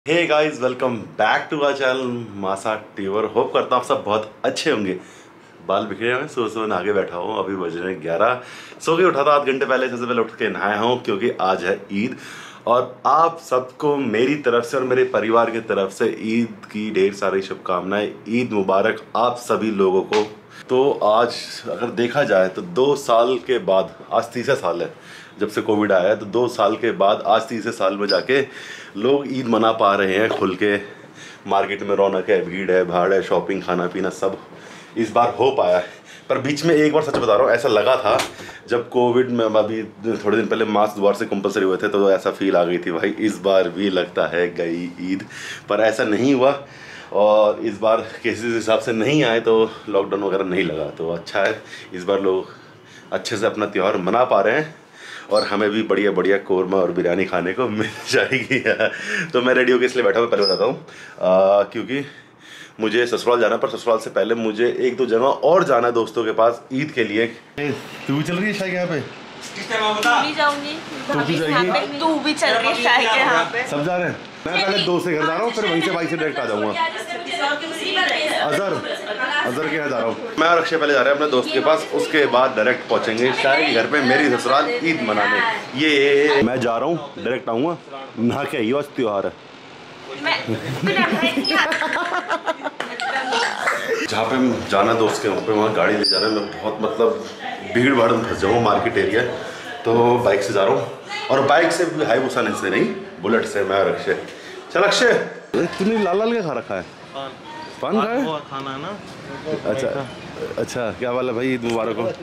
Hey guys, welcome back to our channel मासा टीवर। Hope करता हूँ आप सब बहुत अच्छे होंगे। बाल बिखरे हुए, सो आगे बैठा हूँ। अभी बज रहे हैं 11। सो के उठा था आध घंटे पहले, सबसे पहले उठ के नहाया हूँ क्योंकि आज है ईद। और आप सबको मेरी तरफ से और मेरे परिवार की तरफ से ईद की ढेर सारी शुभकामनाएं। ईद मुबारक आप सभी लोगों को। तो आज अगर देखा जाए तो 2 साल के बाद, आज तीसरा साल है जब से कोविड आया है, तो 2 साल के बाद आज तीसरे साल में जाके लोग ईद मना पा रहे हैं खुल के। मार्केट में रौनक है, भीड़ है, भाड़ है, शॉपिंग, खाना पीना सब इस बार हो पाया है। पर बीच में एक बार सच बता रहा हूँ, ऐसा लगा था जब कोविड में अभी थोड़े दिन पहले मास्क दोबारा से कंपलसरी हुए थे, तो ऐसा फील आ गई थी भाई इस बार भी लगता है गई ईद। पर ऐसा नहीं हुआ और इस बार केसेस हिसाब से नहीं आए तो लॉकडाउन वगैरह नहीं लगा, तो अच्छा है। इस बार लोग अच्छे से अपना त्यौहार मना पा रहे हैं और हमें भी बढ़िया बढ़िया कौरमा और बिरयानी खाने को मिल जाएगी। तो मैं रेडी होकर इसलिए बैठा हुआ, पहले बताता हूँ क्योंकि मुझे ससुराल जाना, पर ससुराल से पहले मुझे 1-2 जगह और जाना है दोस्तों के पास ईद के लिए। तू चल रही है शायद यहाँ पे? मैं जाऊंगी, तू भी चल रही है शायद यहाँ पे। सब जा रहे हैं। मैं पहले दोस्त से घर जा रहा हूँ, फिर वहीं से बाइक से डायरेक्ट आ जाऊँगा। अजहर के यहाँ जा रहा हूँ मैं और अक्षय। पहले जा रहे हैं अपने दोस्त के पास, उसके बाद डायरेक्ट पहुँचेंगे शायद घर पे मेरी ससुराल ईद मनाने। ये मैं जा रहा हूँ, डायरेक्ट आऊँगा, नहा के आइए, आज त्योहार है। जहाँ पे जाना दोस्त के वहाँ पे, वहाँ गाड़ी ले जा रहा है। मैं बहुत मतलब भीड़ भाड़ में फंस जाऊँगा, मार्केट एरिया, तो बाइक से जा रहा हूँ। और बाइक से भी हाईबूसा से नहीं, बुलेट से मैं और अक्षय। चल अक्षय, तूने लाल लाल क्या खा रखा है? पान खाया? खाना है ना। अच्छा क्या वाला भाई? ईद मुबारक हो।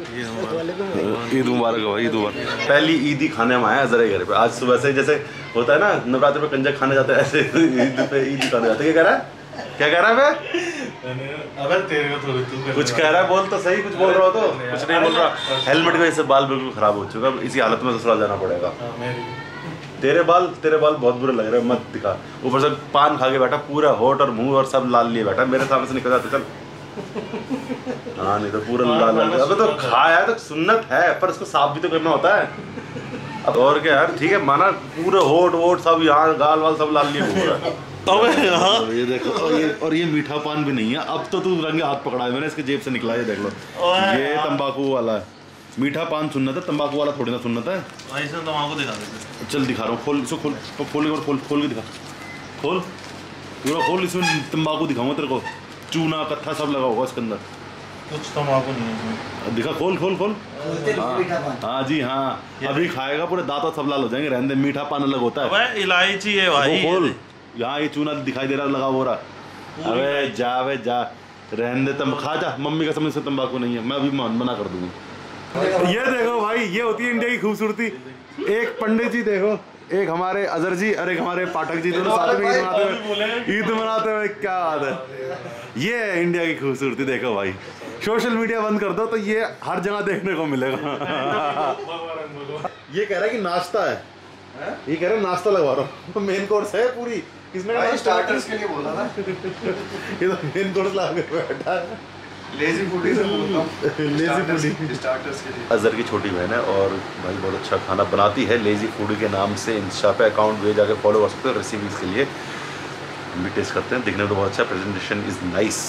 ईद मुबारक हो भाई, ईद मुबारक। पहली ईद ही खाने में आया जरा घर पे। आज सुबह से जैसे होता है ना नवरात्र में कंजक खाने जाते हैं, ऐसे ईद पे ईद खाने जाते हैं। क्या कह रहा है? क्या कह रहा है? अबे तेरे को थोड़ी तू कुछ कह रहा है, बोल तो सही। कुछ बोल रहा हो तो? कुछ नहीं बोल रहा। हेलमेट की वजह से बाल बिल्कुल खराब हो चुका है, इसी हालत में ससुराल जाना पड़ेगा। तेरे बाल बहुत बुरे लग रहे हैं, मत दिखा। ऊपर से पान खा के बैठा, पूरा होठ और मुंह और सब लाल लिए बैठा। मेरे सामने से निकल जाते चल। हाँ नहीं तो पूरा लाल लाल। अबे तो खाया तो सुन्नत है, पर इसको साफ भी तो करना होता है। अब और क्या यार, ठीक है माना, पूरे होठ वोट सब यहाँ गाल वाल सब लाल लिए घूम रहा है। हाँ। ये देखो, और ये मीठा पान भी नहीं है। अब तो तू रंगे हाथ पकड़ा है, मैंने इसके जेब से निकला। ये देख लो, ये तंबाकू वाला है। मीठा पान सुन्नत है, तंबाकू वाला थोड़ी ना सुन्नत है। ऐसे तंबाकू दिखा देते। चल दिखा रहा हूँ, खोल इसको, खोल के दिखा। खोल पूरा खोल, इसमें तंबाकू दिखाऊंगा तेरे को। चूना कत्था सब लगा होगा इसके अंदर। कुछ तंबाकू नहीं है। दिखा, खोल। हाँ जी हाँ, अभी खाएगा पूरे दांत सब लाल हो जाएंगे। रहने दे, मीठा पान अलग होता है। अबे इलायची है भाई। खोल, यहाँ ये चूना दिखाई दे रहा, लगा हो रहा। अबे जा रहने दे, तुम खा जा। मम्मी का समझ से तंबाकू नहीं है, मैं अभी मना कर दूंगा। ये देखो भाई, ये होती है इंडिया की खूबसूरती। एक पंडित जी देखो, एक हमारे अजहर जी और एक हमारे पाठक जी, दोनों साथ में ईद मनाते हुए। क्या बात है, ये है इंडिया की खूबसूरती। देखो भाई, सोशल मीडिया बंद कर दो तो ये हर जगह देखने को मिलेगा। ये कह रहा है कि नाश्ता है, ये कह रहा है नाश्ता लगवा रहा हूँ। मेन कोर्स है पूरी। किसने कहा? स्टार्टर्स के लिए बोला ना। ये तो मेन कोर्स ला के बैठा है। लेजी फूडी से बोलता हूँ। लेजी फूडी स्टार्टर्स के लिए। अजहर की छोटी बहन है और भाई बहुत अच्छा खाना बनाती है। लेजी फूडी के नाम से इंस्टा पे अकाउंट भी जाके फॉलो कर सकते हो रेसिपीज़ के लिए। हम भी टेस्ट करते हैं, दिखने में तो बहुत अच्छा, प्रेजेंटेशन इज़ नाइस।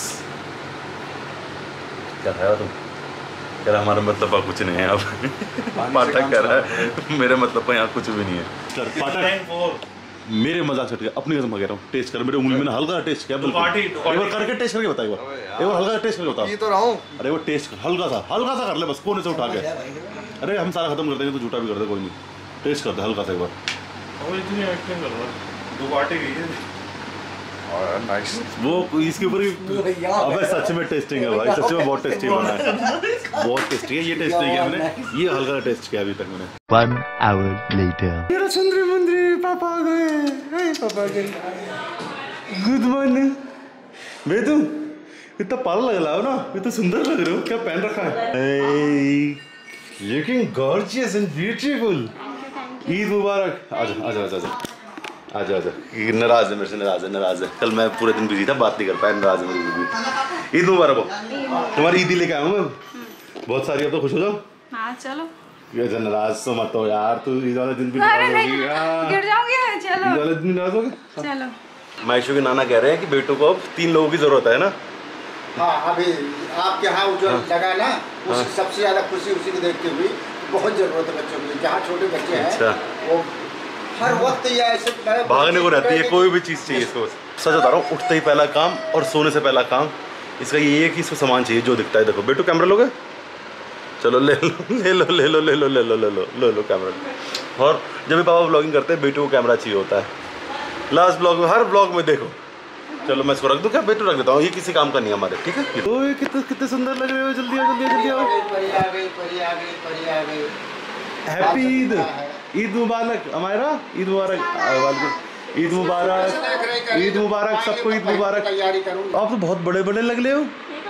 क्या खाया तुम? कह रहा हमारा मतलब का कुछ नहीं है। अब पाठक कह रहा है मेरे मतलब का यहाँ कुछ भी नहीं है। पाठक मेरे मजाक छट गया, अपनी कसम कह रहा हूँ। टेस्ट कर, मेरे उंगली में हल्का टेस्ट किया। एक बार करके टेस्ट करके बता, एक बार हल्का टेस्ट करके बता। ये तो रहा हूँ। अरे वो टेस्ट हल्का सा कर ले बस, कोने से उठा के। अरे हम सारा खत्म कर देंगे तो झूठा भी कर दे, कोई नहीं। टेस्ट कर दे हल्का सा एक बार। इतनी एक्टिंग कर रहा है, 2 बाटी गई है। नाइस। वो इसके ऊपर अबे सच में टेस्टिंग है भाई, सच में बहुत टेस्टी बना है, बहुत टेस्टी है। ये टेस्ट नहीं किया मैंने, ये हल्का टेस्ट किया अभी तक मैंने। 1 hour later. मेरा चंद्र मंदिर पापा आ गए। पापा गए। Good morning. मैं तो इतना पाला लग रहा हो ना, ये तो सुंदर लग रहे हो। क्या पहन रखा है? Looking gorgeous and beautiful. Eid मुबारक। आजा। नाराज है मेरे से, नाराज है। कल मैं पूरे दिन बिजी था, बात नहीं कर पाया, नाराज है मेरे से। ईद मुबारक हो। तुम्हारी ईद ही लेके आया हूँ मैं बहुत सारी। अब तो खुश हो जाओ। हाँ चलो। ये नाराज तो मत हो यार, तू ईद वाले दिन भी गिर जाओगे। चलो ईद वाले दिन नाराज हो गए। चलो मायशू के नाना कह रहे हैं कि बेटू को अब 3 लोगों की जरूरत है ना। हाँ अभी आपके यहाँ जो लगा ना उसकी सबसे ज़्यादा खुशी उसी को देखते हुए बहुत ज़रूरत है बच्चों की। जहाँ छोटे बच्चे हैं वो हर वक्त ये ऐसे भागने को रहती है, कोई भी चीज़ चाहिए इसको। सच बता रहा हूँ, उठते ही पहला काम और सोने से पहला काम इसका ये है कि इसको सामान चाहिए जो दिखता है। देखो बेटू कैमरा लोगे, चलो ले लो ले लो ले लो ले लो ले लो ले लो ले लो कैमरा। और जब भी पापा व्लॉगिंग करते हैं बेटू को कैमरा चाहिए होता है। लास्ट ब्लॉग में, हर ब्लॉग में देखो। चलो मैं इसको रख दूँ क्या? बेटू रख देता हूँ, ये किसी काम का नहीं है हमारे, ठीक है। ओए कितने सुंदर लग रहे हो, जल्दी आओ जल्दी जल्दी आओ। परी आ गई परी आ गई परी आ गई। हैप्पी ईद, ईद मुबारक हमारा, ईद मुबारक, ईद मुबारक, ईद मुबारक सबको, ईद मुबारक। तैयारी करूँ। आप तो बहुत बड़े बड़े लग रहे हो।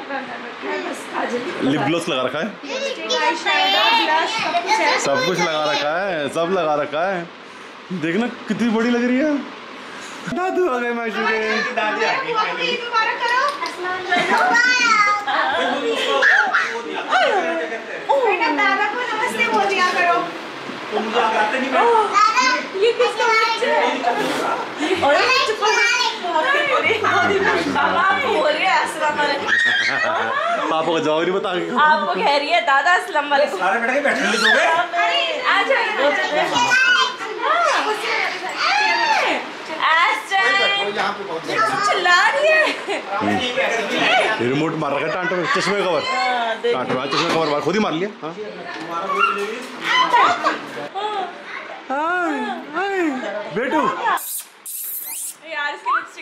लिप ग्लोस लगा रखा है, सब कुछ लगा रखा है, सब लगा रखा है। देखना कितनी बड़ी लग रही है। दादू आ गए मायशू के। दादी आ गई दादा को नमस्ते बोल दिया करो। तुम मुझे आते नहीं ये किसका बच्चा है? और पापा आपको बोल रही है अस्सलाम वालेकुम। पापा का जवाब नहीं बता। आपको कह रही है दादा अस्सलाम वालेकुम। सारे बैठ के बैठने लगे हो गए। आ जाओ यहाँ पे बहुत चिल्ला रही है। रिमोट मार रखा है टांट में, चश्मे कवर, टांट में चश्मे कवर मार, खुद ही मार लिया। हाँ बेटू यार इसकी लिपस्टिक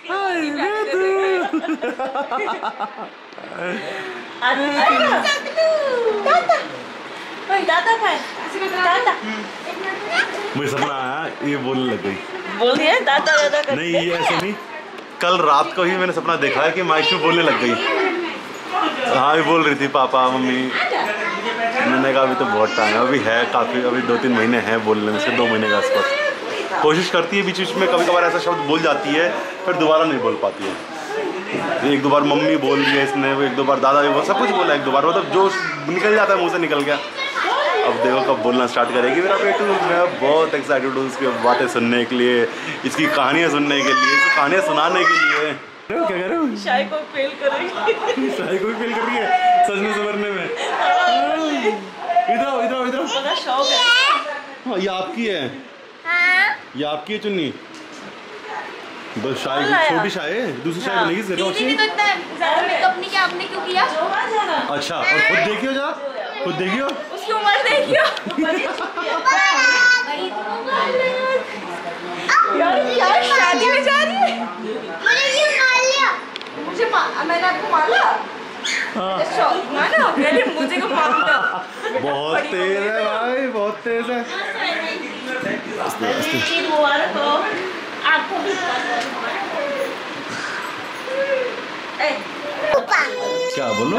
दादा दादा मुझे सपना आया, ये बोलने लग गई। बोल दिया दादा दादा कर। नहीं ये ऐसे नहीं, कल रात को ही मैंने सपना देखा है कि मायशू बोलने लग गई। हाँ ये बोल रही थी पापा मम्मी। मैंने कहा अभी तो बहुत टाइम है, अभी है काफ़ी, अभी 2-3 महीने हैं बोलने में से, 2 महीने के आसपास। कोशिश करती है बीच बीच में, कभी कभार ऐसा शब्द बोल जाती है फिर दोबारा नहीं बोल पाती है। 1-2 बार मम्मी बोल रही है इसने, 1-2 बार दादा भी बोल, सब कुछ बोला 1-2 बार, मतलब जो निकल जाता है मुँह से निकल गया। अब देखो कब बोलना स्टार्ट करेगी मेरा बेटू। मैं बहुत एक्साइटेड हूँ उसकी बातें सुनने के लिए, इसकी कहानियाँ सुनने के लिए, इसकी कहानियाँ सुनाने के लिए। क्या कह रहे हो? शाही को फेल करेगी। शाही को भी फेल कर रही है सच में संवरने में। इधर आओ इधर आओ इधर आओ। बड़ा शौक है। हाँ ये आपकी है, ये आपकी है चुन्नी। बस शाही छोटी शाही है, दूसरी शाही बनेगी इससे दीदी ने तो इतना ज़्यादा मेकअप नहीं किया, आपने क्यों किया? अच्छा और खुद देखियो जरा, खुद देखियो उसकी उम्र देखियो। यार शादी में जा रही है। मुझे मैंने आपको मारा। माना मैंने मुझे को मारा। बहुत तेज है भाई, बहुत तेज है। ईद मुबारक हो आपको भी। क्या बोलो?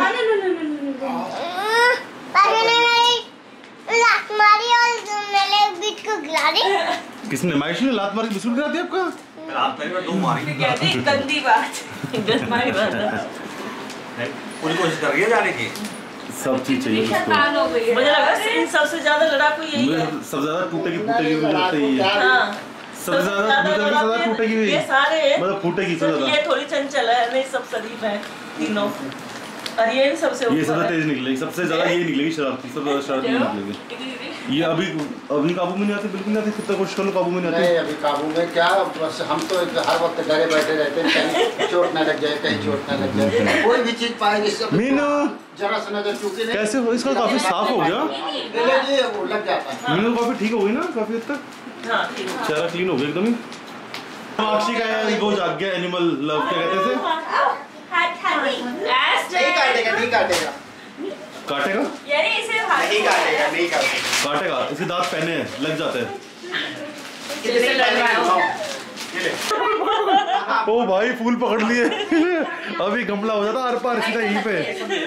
किसने? मायशू ने लात मार के बिस्कुट गिरा दिया आपका? रात में 2 मारी। गंदी बात, गंदी बात। पूरी कोशिश कर रही है जाने की। सब चीज चाहिए उसको। मुझे लगा इन सबसे ज्यादा लड़ाकू यही है। सबसे ज्यादा टूटेगी फूटेगी मुझे लगता है ये। हाँ सबसे ज्यादा टूटेगी हुई, ये सारे मतलब फूटेगी सबसे ज्यादा। ये थोड़ी चंचल है, नहीं सब शरीफ है तीनों। और ये सबसे ये सबसे तेज निकलेगी, सबसे ज्यादा ये निकलेगी शरारती, सबसे ज्यादा शरारती निकलेगी। ये अभी काबू में नहीं आती, बिल्कुल नहीं आती, कितना कोशिश कर लो काबू में नहीं आती। नहीं अभी काबू में क्या, बस हम तो हर वक्त घरे बैठे रहते हैं, कहीं चोट ना लग जाए, कहीं चोट ना लग जाए, कोई भी चीज पाएंगे सब मीनू जरा सा नजर चूके नहीं। कैसे हो? इसका काफी साफ हो गया, ये वो लग जाता है। मीनू काफी ठीक हो गई ना, काफी हद तक हाँ ठीक है। चेहरा क्लीन हो गया एकदम ही। साक्षी का वो जाग गया एनिमल लव, क्या कहते थे? नहीं काटेगा, नहीं काटेगा, काटेगा? यानी इसे नहीं काटेगा, नहीं काटेगा। काटेगा, इसके दांत पहने हैं, लग जाते हैं। कितने ओ भाई फूल पकड़ लिए। अभी गमला हो जाता आर पार सीधा यहीं पे।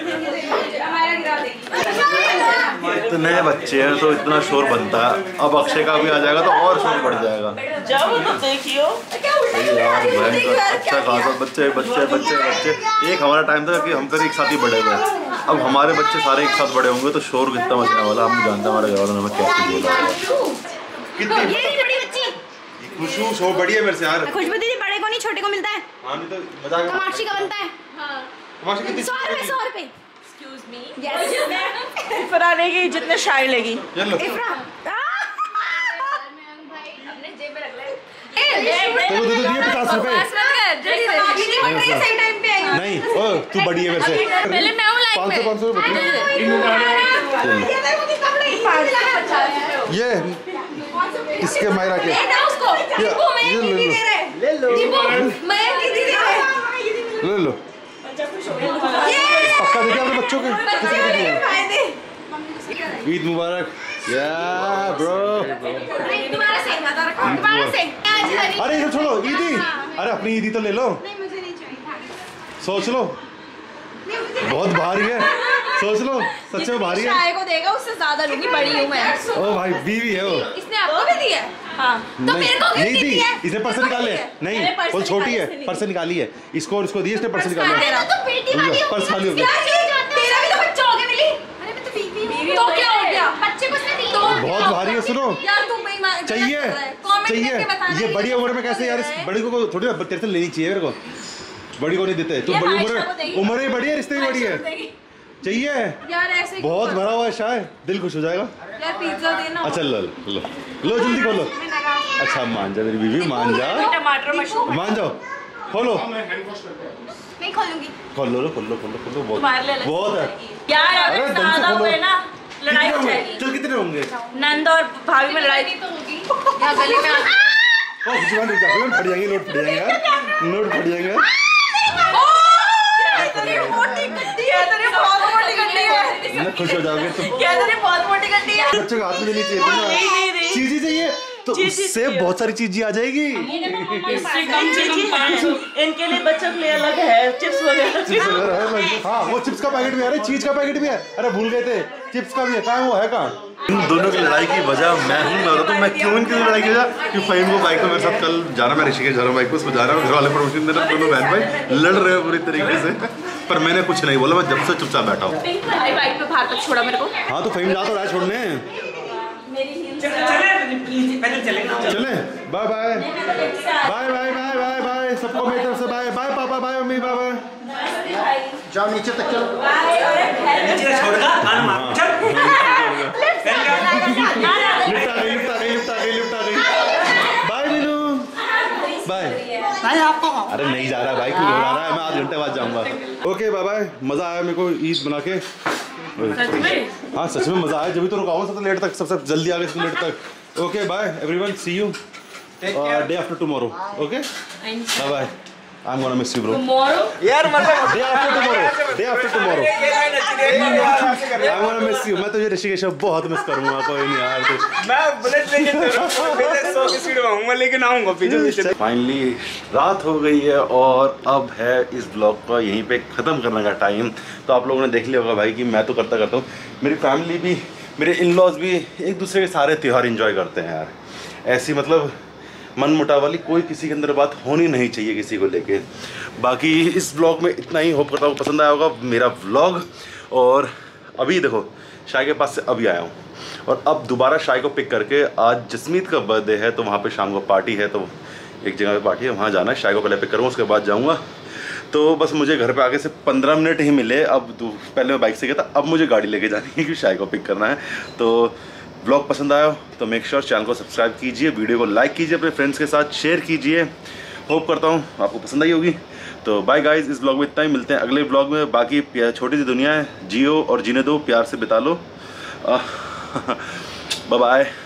इतने बच्चे हैं तो इतना शोर बनता है, अब अक्षय का भी आ जाएगा तो और शोर बढ़ जाएगा। जाओ तो देखियो। अच्छा खासा बच्चे बच्चे बच्चे बच्चे। एक हमारा टाइम था कि हम फिर एक साथ ही बड़े हुए, अब हमारे बच्चे सारे एक साथ बड़े होंगे तो शोर कितना मचने वाला। हम जानते हैं हमारे घर वालों ने क्या बोला। कितनी खुशबू सो बढ़िया मेरे से यार। खुशबू दीदी बड़े को नहीं छोटे को मिलता है। हाँ नहीं तो मजाक। कमाक्षी का बनता है। कमाक्षी कितनी? 100 रुपए 100 रुपए। Excuse me. इफ्रा लेगी जितने शाही लेगी। चलो। इफ्रा। अपने जेब में रख ले। तो दे दो दिए 50 रुपए। सही टाइम पे आई। नहीं ओ तू बड़ी है मेरे से। पहले मैं हूँ लाइफ में। 500 ये इसके मायरा के उसको ये ले लो मैं दीदी दे ले लो। पक्का देखिए अपने बच्चों के ईद मुबारक या ब्रो। अरे इधर छोड़ो ईदी। अरे अपनी ईदी तो ले लो। सोच लो बहुत भारी है। सोच लो सच में भारी है। शाही को देगा उससे ज्यादा लूंगी बड़ी हूँ मैं। ओ भाई बीवी है वो। इसने आपको भी दिया? हाँ तो मेरे को नहीं दी। इसने पर्स निकाले नहीं वो छोटी है पर्स निकाली है इसको और इसको दिए इसने पर्स निकाला है। पर्स खाली हो गया। तेरा भी तो बच्चा हो गया मिली। अरे मैं तो बीवी हूँ। तो क्या हो गया? बच्चे को उसने दी। बहुत भारी है सुनो। यार तू बेईमान चाहिए चाहिए ये बड़ी उम्र में कैसे यार इस बड़ी को थोड़ी तेरे से लेनी चाहिए मेरे को। बड़ी को नहीं देते तू बड़ी उम्र ही बड़ी है रिश्ते भी बड़ी है चाहिए यार ऐसे बहुत भरा हुआ है शायद दिल खुश हो जाएगा। यार पिज्जा देना। अच्छा लो लो लो लो जल्दी खोलो। अच्छा मान जा मेरी बीवी मान जा टमाटर मशरूम मान जाओ खोलो नहीं खोलूंगी। खोलो लो खोलो खोलो खोलो बहुत बहुत है यार अरे अगर ढंग से ज्यादा खोलो। हुए ना लड़ाई हो जाएगी। चल कितने होंगे? नंद और भाभी में लड़ाई तो होगी। यहाँ गले में ओ जीवन रुक जा फट जाएंगे नोट फट जाएंगे यार नोट फट जाएंगे। तेरी मोटी गड्डी है। तेरी बहुत मोटी गड्डी है। ना खुश हो जाओगे तुम। क्या तेरी बहुत मोटी गड्डी है। बच्चों के हाथ में देनी चाहिए ना चीज़ ही चाहिए तो उससे बहुत सारी चीजें आ जाएगी। इनके लिए बच्चों के लिए अलग है चिप्स वगैरह। हाँ वो चिप्स का पैकेट भी है। अरे चीज का पैकेट भी है। अरे भूल गए थे चिप्स का भी है। कहाँ वो है कहाँ? इन दोनों की लड़ाई की वजह मैं हूँ। मैं बताता हूँ मैं क्यों इनकी लड़ाई की वजह कि फ़हीम को बाइक को मेरे साथ कल जाना मैं ऋषिकेश जा रहा हूँ बाइक को उसको जा रहा हूँ घर वाले परमिशन दे रहे दोनों बहन भाई लड़ रहे हैं पूरी तरीके से पर मैंने कुछ नहीं बोला मैं जब से चुपचाप बैठा हूँ। बाइक पे बाहर तक छोड़ा मेरे को। हाँ तो फ़हीम जा तो रहा है छोड़ने चले bye bye bye bye bye bye bye सबको मेरी तरफ से बाय बाय पापा बाय मम्मी बाय बाय। जाओ नीचे तक चलो। लिफ्ट आ गई बाय मीनू बाय। अरे नहीं जा रहा भाई क्यों घबरा रहा है मैं आध घंटे बाद जाऊंगा। ओके बाय बाय मज़ा आया मेरे को ईद बना के। हाँ सच में मज़ा आया जब भी तो रुका हूँ सबसे लेट तक सबसे जल्दी आ गए सबसे लेट तक। Okay bye everyone see you day after tomorrow. Okay bye bye I am gonna miss you bro यार मतलब day after tomorrow I am gonna miss you. मैं तुझे ऋषिकेश बहुत मिस करूंगा कोई नहीं यार तो मैं बुलेट लेके चल 100 की स्पीड में आऊंगा लेकिन आऊंगा पीछे। फाइनली रात हो गई है और अब है इस ब्लॉग को यहीं पे ख़त्म करने का टाइम। तो आप लोगों ने देख लिया होगा भाई कि मैं तो करता हूँ मेरी फैमिली भी मेरे इन लॉज भी एक दूसरे के सारे त्यौहार एंजॉय करते हैं यार। ऐसी मतलब मन मुटाव वाली कोई किसी के अंदर बात होनी नहीं चाहिए किसी को लेके। बाकी इस व्लॉग में इतना ही होप करता हूँ पसंद आया होगा मेरा व्लॉग। और अभी देखो शाय के पास से अभी आया हूँ और अब दोबारा शाय को पिक करके आज जसमीत का बर्थडे है तो वहाँ पे शाम को पार्टी है तो एक जगह पे पार्टी है वहाँ जाना है। शाय को पहले पिक करूँगा उसके बाद जाऊँगा। तो बस मुझे घर पे आगे से 15 मिनट ही मिले। अब पहले मैं बाइक से गया था अब मुझे गाड़ी लेके जानी है क्योंकि शाय को पिक करना है। तो ब्लॉग पसंद आया तो मेक श्योर चैनल को सब्सक्राइब कीजिए वीडियो को लाइक कीजिए अपने फ्रेंड्स के साथ शेयर कीजिए। होप करता हूँ आपको पसंद आई होगी। तो बाय गाइस इस ब्लॉग में इतना ही मिलते हैं अगले ब्लॉग में। बाकी छोटी सी दुनिया है जियो और जीने दो प्यार से बिता लो। Bye bye.